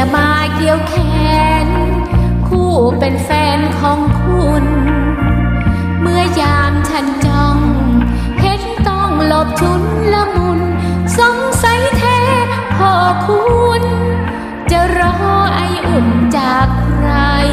จะมาเกี่ยวแขนคู่เป็นแฟนของคุณเมื่อยามฉันจ้องเห็นต้องหลบชุนละมุนสงสัยแท้พ่อคุณจะรอไออุ่นจากใคร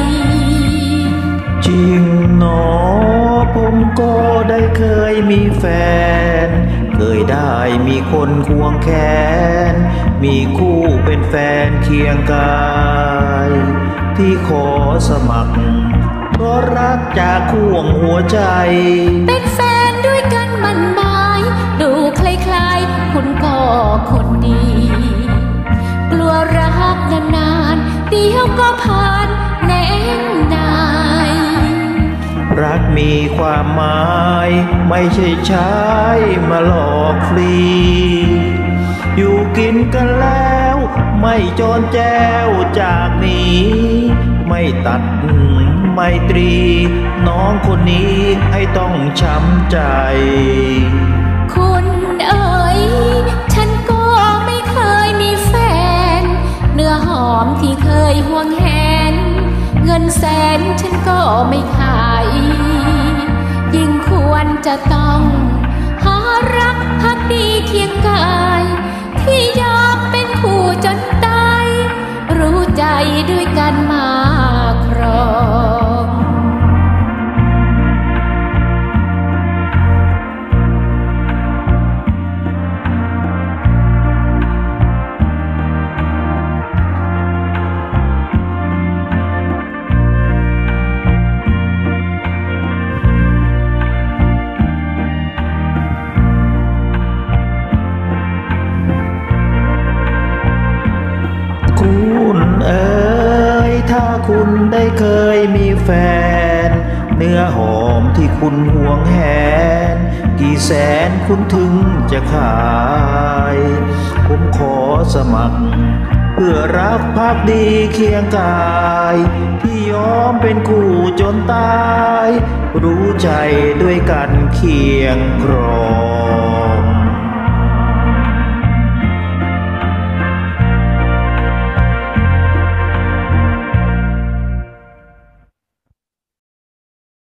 จริงหนอผมก็ได้เคยมีแฟนเคยได้มีคนควงแขนมีคู่เป็นแฟนเคียงกายที่ขอสมัครเพราะรักจากห่วงหัวใจเป็นแฟนด้วยกันมันหมายดูคล้ายๆคุณก็คนดีกลัวรักนานๆเดี๋ยวก็ผ่านแน่นายรักมีความหมายไม่ใช่ใช้มาหลอกฟรีอยู่กินกันแล้วไม่จรแจ้วจากนี้ไม่ตัดไมตรีน้องคนนี้ให้ต้องช้ำใจคุณเอ๋ยฉันก็ไม่เคยมีแฟนเนื้อหอมที่เคยห่วงแหนเงินแสนฉันก็ไม่ขายยิ่งควรจะต้องหารักภักดีเคียงกายที่ยอมเป็นคู่จนตายรู้ใจด้วยกันมาครองคุณเอ๋ยถ้าคุณได้เคยมีแฟนเนื้อหอมที่คุณห่วงแหนกี่แสนคุณถึงจะขายผมขอสมัครเพื่อรักภักดีเคียงกายที่ยอมเป็นคู่จนตายรู้ใจด้วยกันเคียงครอง